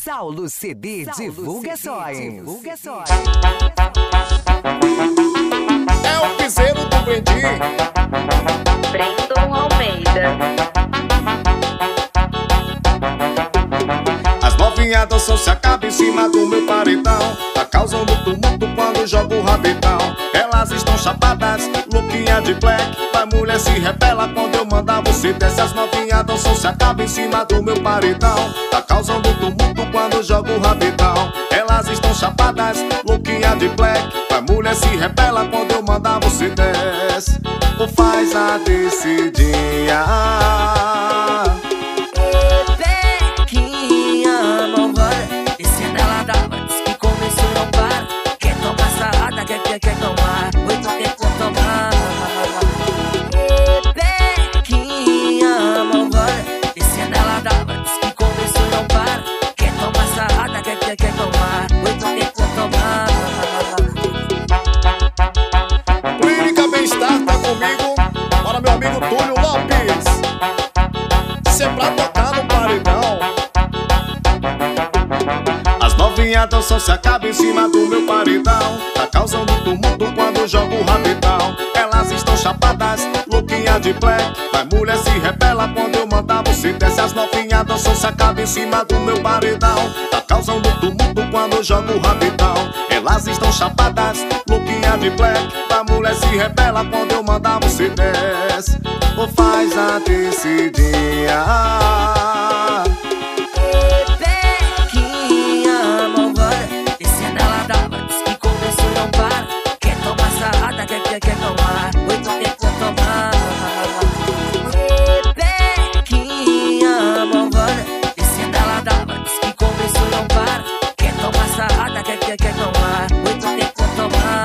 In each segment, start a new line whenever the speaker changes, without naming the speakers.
Saulo CD Divulgações.
É o piseiro do Brandinho,
Brandon Almeida.
as novinhas dançam, se acaba em cima do meu paredão, tá causando tumulto quando jogo o rabetão. Elas estão chapadas, louquinha de black, vai mulher se rebela quando eu mandar você desce. As novinhas dançam, se acaba em cima do meu paredão, tá causando tumulto quando jogo o rabetão. Elas estão chapadas, louquinha de black, vai mulher se rebela quando eu mandar você desce. Ou faz a descidinha.
Quer tomar, oi, tu quer tomar. Bequinha, malvada, descendo ela dava, diz que começou e não para. Quer tomar sarrada, quer tomar, oi, tu quer tomar.
Clínica Bem-Estar tá comigo, para meu amigo Túlio Lopes. Se é pra tocar no paredão, as novinhas dançam, se acaba em cima do meu paredão, tá causando tumulto quando jogo o rabetão. Elas estão chapadas, louquinha de black, vai mulher se rebela quando eu mandar você desce. As novinhas dançam, se acaba em cima do meu paredão, tá causando tumulto quando eu jogo o rabetão. Elas estão chapadas, louquinha de black, vai mulher se rebela quando eu mandar você desce. Ou faz a descidinha.
Quer tomar, oi, tu quer tomar. Bequinha, malvada, descendo ela dava, diz que começou e não para. Quer tomar sarrada, quer tomar, oi, tu quer tomar.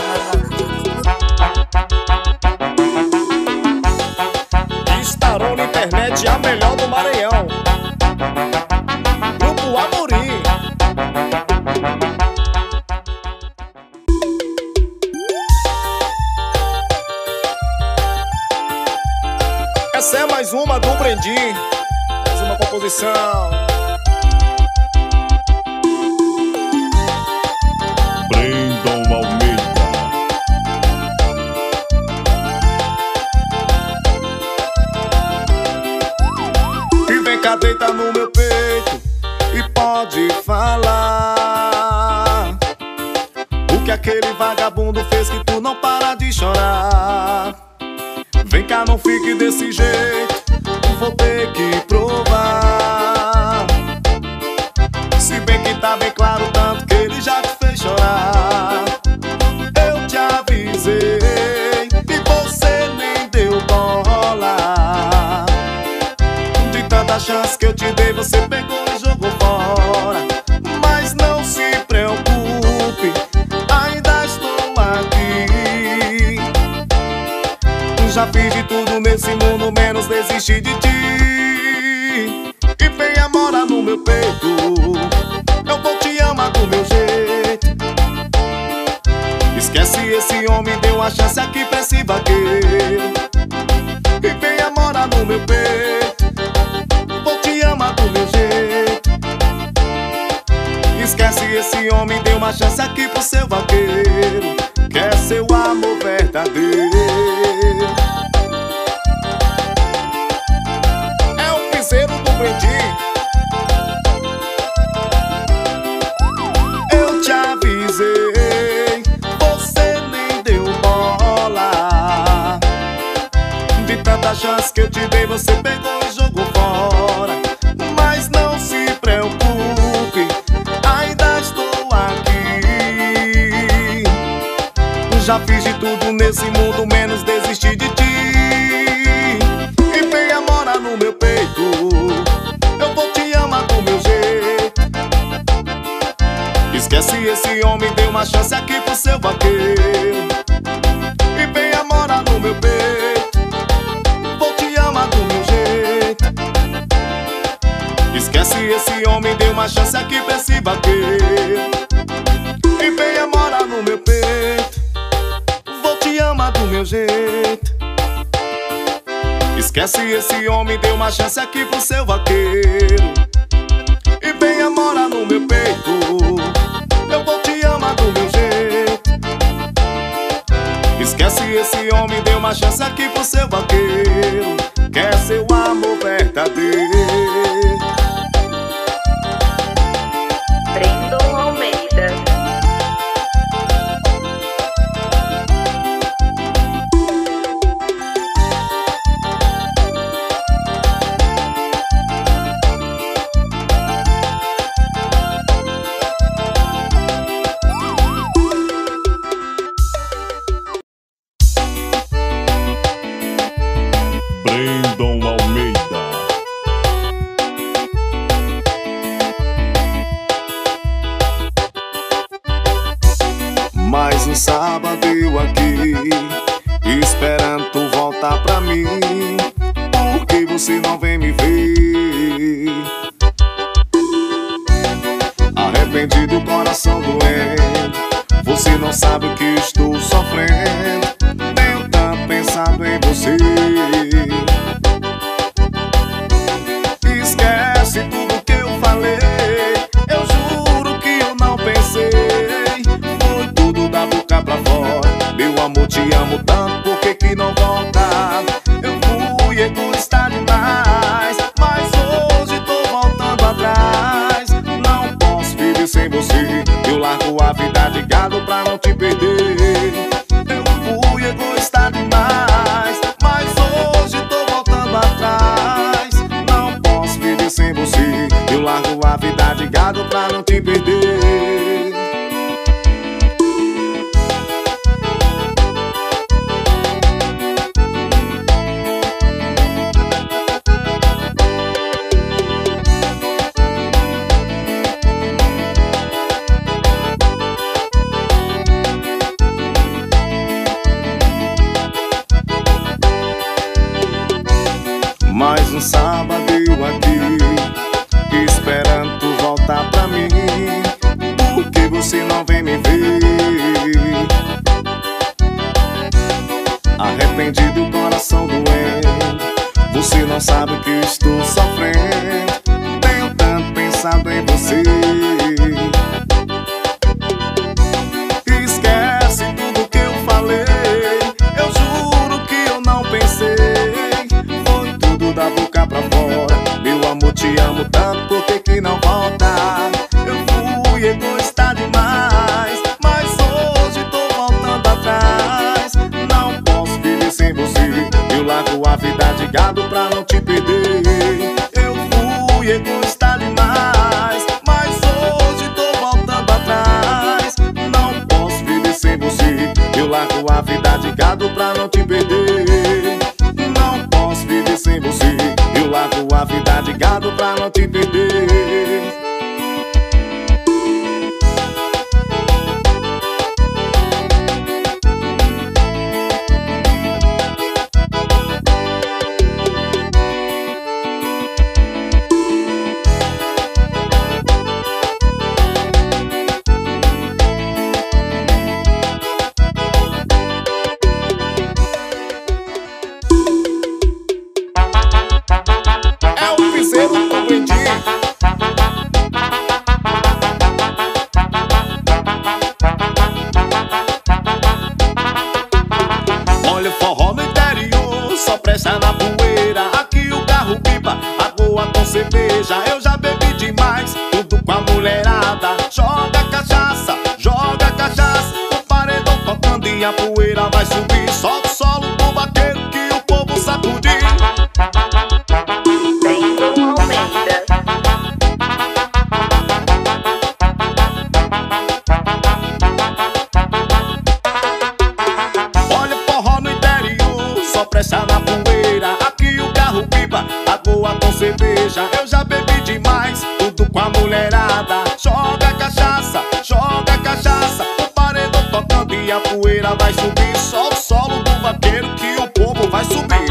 Estarou na internet a melhor do Maranhão, Grupo Amorim. Essa é mais uma do Brandinho, mais uma composição. Brandon Almeida. E vem cá, deita no meu peito e pode falar o que aquele vagabundo fez que tu não para de chorar. Vem cá, não fique desse jeito, vou ter que provar. Se bem que tá bem claro tanto que ele já te fez chorar. Eu te avisei e você nem deu bola. De tanta chance que eu te dei, você pegou e jogou fora. Mas não se preocupe, ainda estou aqui. Já fiz de tudo nesse mundo, menos desistir de ti. E venha morar no meu peito, eu vou te amar do meu jeito. Esquece esse homem, deu uma chance aqui pra esse vaqueiro. E venha morar no meu peito, vou te amar do meu jeito. Esquece esse homem, deu uma chance aqui pro seu vaqueiro, que é seu amor verdadeiro. É o piseiro do Brandinho. Eu te avisei, você nem deu bola. De tanta chance que eu te dei, você pegou e jogou fora. Mas não se preocupe, ainda estou aqui. Já fiz de tudo nesse mundo, menos desistir de ti. E venha morar no meu peito, eu vou te amar do meu jeito. Esquece esse homem, deu uma chance aqui pro seu vaqueiro. E venha morar no meu peito, vou te amar do meu jeito. Esquece esse homem, deu uma chance aqui pra esse vaqueiro. E venha morar no meu peito, vou te amar do meu jeito. Esquece esse homem, deu uma chance aqui pro seu vaqueiro. E venha morar no no meu peito. Eu vou te amar do meu jeito. Esquece esse homem, dê uma chance aqui pro seu vaqueiro. Quer seu amor verdadeiro.
Brandon Almeida.
Brandon Almeida. Mais um sábado eu aqui, esperando tu voltar pra mim. Por que você não vem me ver? Arrependido, coração doente. Você não sabe o que estou sofrendo. Tenho tanto pensado em você. Esquece tudo que eu falei. Eu juro que eu não pensei. Foi tudo da boca pra fora. Meu amor, te amo tanto, por que que não volta? Eu fui egoísta demais, mas hoje tô voltando atrás. Não posso viver sem você. Eu largo a vida de gado pra não te perder. Eu fui egoísta demais, mas hoje tô voltando atrás. Não posso viver sem você. Eu largo a vida de gado pra não te perder. Mais um sábado eu aqui, esperando tu voltar pra mim. Por que você não vem me ver? Arrependido, coração doente. Você não sabe o que estou sofrendo. Tenho tanto pensado em você. Esquece tudo que eu falei. Eu juro que eu não pensei. Da boca pra fora. Meu amor, te amo tanto, por que que não volta? Eu fui egoísta demais, mas hoje tô voltando atrás. Não posso viver sem você. Eu largo a vida de gado pra não te perder. Eu fui egoísta demais, mas hoje tô voltando atrás. Não posso viver sem você. Eu largo a vida de gado pra não te perder. Não posso viver sem você. Eu largo a vida de gado pra não te perder. Olha o forró no interior, só presta na poeira. Aqui o carro pipa, água com cerveja. Eu já bebi demais, tudo com a mulherada. Joga cachaça, o paredão tocando e a poeira vai subir. Solta o solo do vaqueiro que o povo sacudir.
Brandon Almeida.
Olha o forró no interior, só presta na poeira. Aqui o carro pipa, água com cerveja. Eu já bebi demais, tudo com a mulherada. Joga cachaça, o paredão tocando e a poeira vai subir. Solta o solo do vaqueiro que o povo vai subir.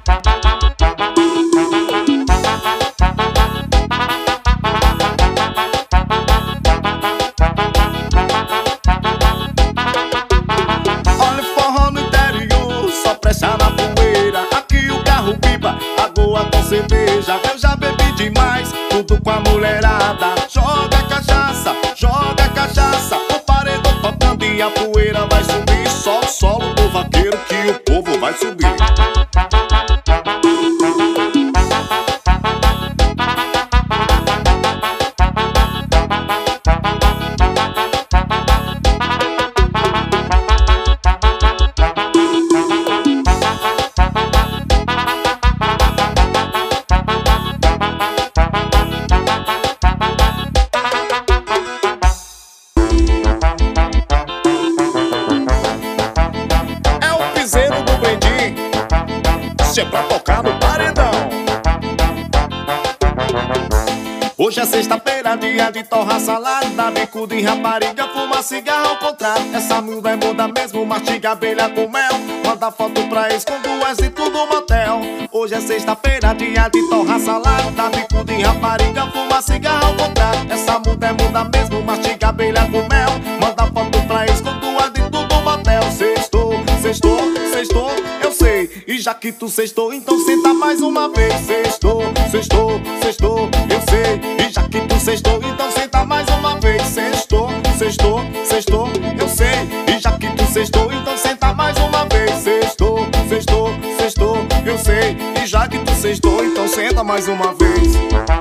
Olha o forró no interior, só presta na poeira. Aqui o carro pipa, água com cerveja. Eu já bebi demais, tudo com a mulherada. Joga que o povo vai subir. É pra tocar no paredão. Hoje é sexta-feira, dia de torrar salada, bico de rapariga, fuma cigarro ao contrário. Essa muda é muda mesmo, mastiga abelha com mel, manda foto pra ex com duas e tudo motel. Hoje é sexta-feira, dia de torrar salada, bico de rapariga, fuma cigarro ao contrário. Essa muda é muda mesmo, mastiga abelha com mel, manda foto pra ex com duas e tudo motel. Sextou, sextou, sextou, eu sei. E já que tu sextou, então senta mais uma vez. Sextou, sextou, sextou, eu sei. E já que tu sextou, então senta mais uma vez. Sextou, sextou, sextou, eu sei. E já que tu sextou, então senta mais uma vez. Sextou, sextou, sextou, eu sei. E já que tu sextou, então senta mais uma vez.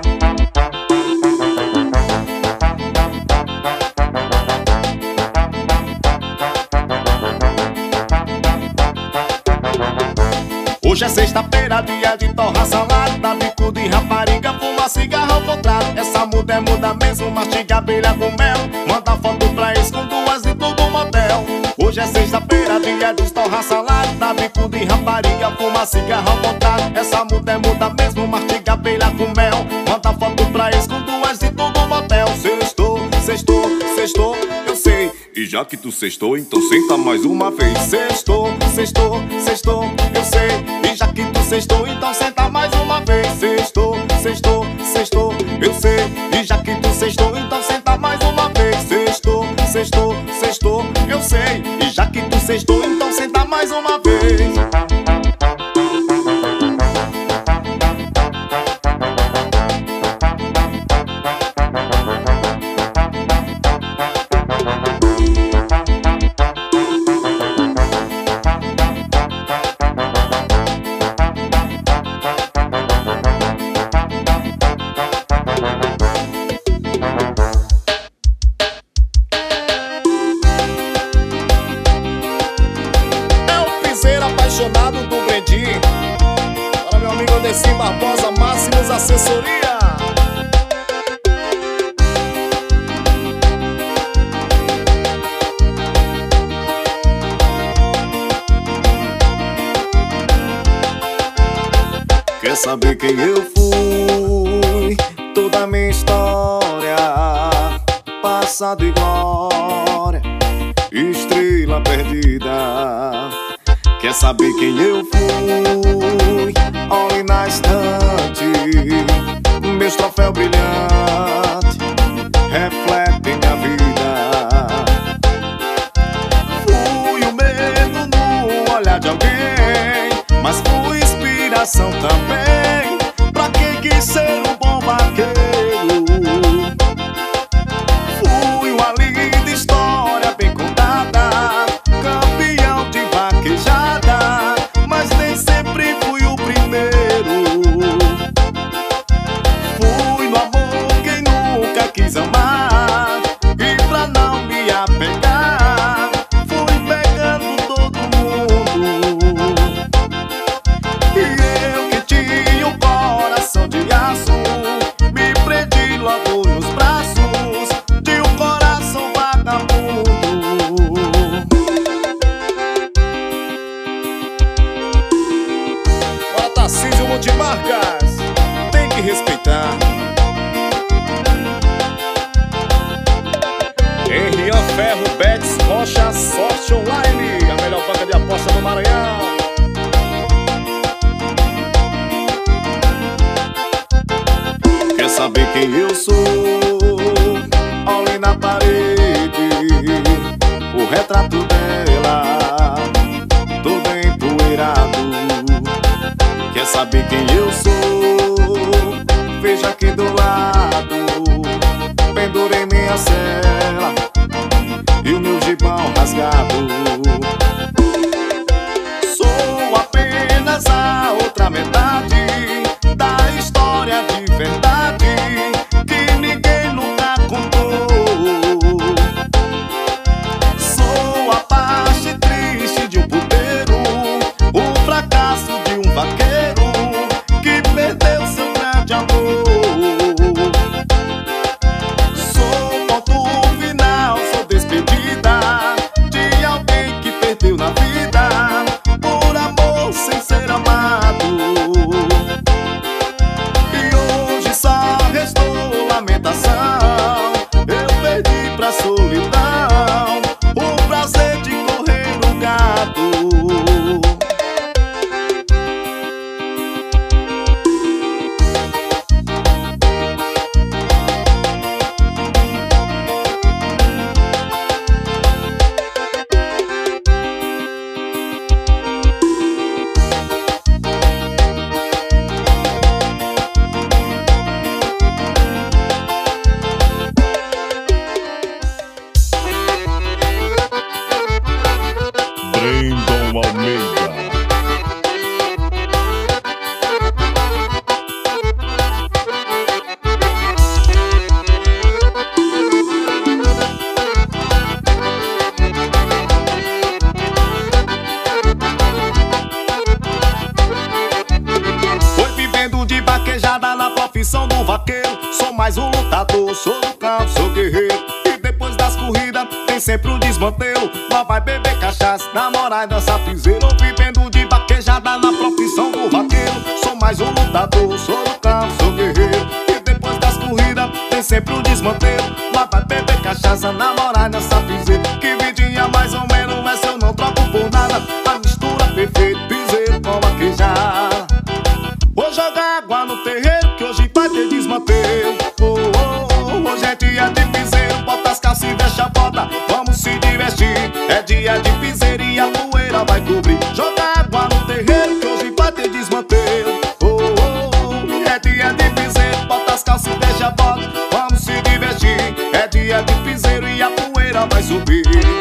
Hoje é sexta-feira, dia de torrar salada, bico de rapariga, fuma cigarro ao contrário. Essa muda é muda mesmo, mastiga abelha com mel, manda foto pra ex com duas e tudo motel. Hoje é sexta-feira, dia de torrar salada, bico de rapariga, fuma cigarro ao contrário. Essa muda é muda mesmo, mastiga abelha com mel, manda foto pra ex com duas e tudo motel. Sextou, sextou, sextou, eu sei. E já que tu sextou, então senta mais uma vez. Sextou, sextou, sextou, eu sei. E já que tu sextou, então senta mais uma vez. Sextou, sextou, sextou, eu sei. E já que tu sextou, então senta mais uma vez. Sextou, sextou, sextou, eu sei. E já que tu sextou, então senta mais uma vez. Apaixonado do Brendim. Para meu amigo Odessim Barbosa, Máximos Assessoria. Quer saber quem eu fui? Toda a minha história, passado e glória, estrela perdida. Quer saber quem eu fui? Olhe na estante, meus troféus brilhantes refletem minha vida. Fui o medo no olhar de alguém, mas fui inspiração também pra quem quis ser um bom vaqueiro. Fui uma linda história bem contada, campeão de vaquejada, mas nem sempre fui o primeiro. Fui no amor quem nunca quis amar, e pra não me apegar, fui pegando todo mundo. E eu que tinha um coração de aço, me prendi logo nos braços de um coração vagabundo. Bora, Tarcísio Multimarcas, tem que respeitar. Henrian Ferro, Betis, Rocha, Sorte Online, a melhor banca de aposta do Maranhão. Quer saber quem eu sou? Olhe na parede, o retrato dela, todo empoeirado. Quer saber quem eu sou? Veja aqui do lado, pendurei minha cela e o meu gibão rasgado. na profissão do vaqueiro. Sou mais um lutador, sou do campo, sou guerreiro. E depois das corridas tem sempre um desmantelo. Lá vai beber cachaça, namorar e dançar piseiro. Vivendo de vaquejada na profissão do vaqueiro. Sou mais um lutador, sou do campo, sou guerreiro. E depois das corridas tem sempre um desmantelo. Lá vai beber cachaça, namorar e dançar piseiro. Que vidinha mais ou menos, essa eu não troco por nada. A mistura perfeita, piseiro com vaquejada. Vou jogar água no terreiro, que hoje vai ter desmantelo. Hoje é dia de piseiro, bota as calças e deixa a bota. Vamos se divertir, é dia de piseiro e a poeira vai cobrir. Jogar água no terreiro, que hoje vai ter desmantelo. É dia de piseiro, bota as calças e deixa a bota. Vamos se divertir, é dia de piseiro e a poeira vai subir.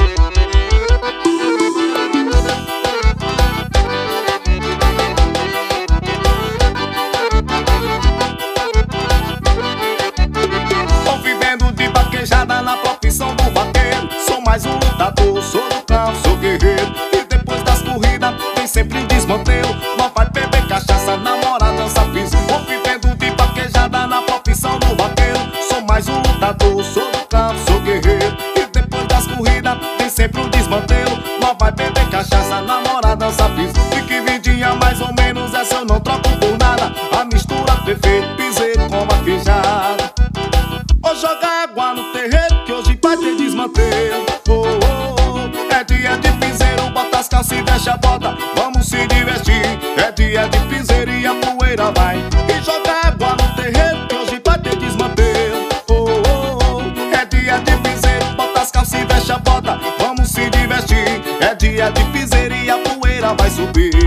Na profissão do vaqueiro, sou mais um lutador, sou do campo, sou guerreiro. E depois das corridas tem sempre um desmantelo. Não vai beber cachaça, namorar, dançar piso. Vou vivendo de vaquejada na profissão do vaqueiro. Sou mais um lutador, sou do campo, sou guerreiro. E depois das corridas tem sempre um desmantelo. Não vai beber cachaça, namorar, dançar piso. E que vidinha mais ou menos, essa eu não troco por nada. A mistura perfeita, piseiro com vaquejada. Vou jogar água no terreiro, que hoje vai ter desmantelo. É dia de piseiro, bota as calças e deixa a bota. Vamos se divertir, é dia de piseiro e a poeira vai. E jogar água no terreiro, que hoje vai ter desmantelo. É dia de piseiro, bota as calças e deixa a bota. Vamos se divertir, é dia de piseiro e a poeira vai subir.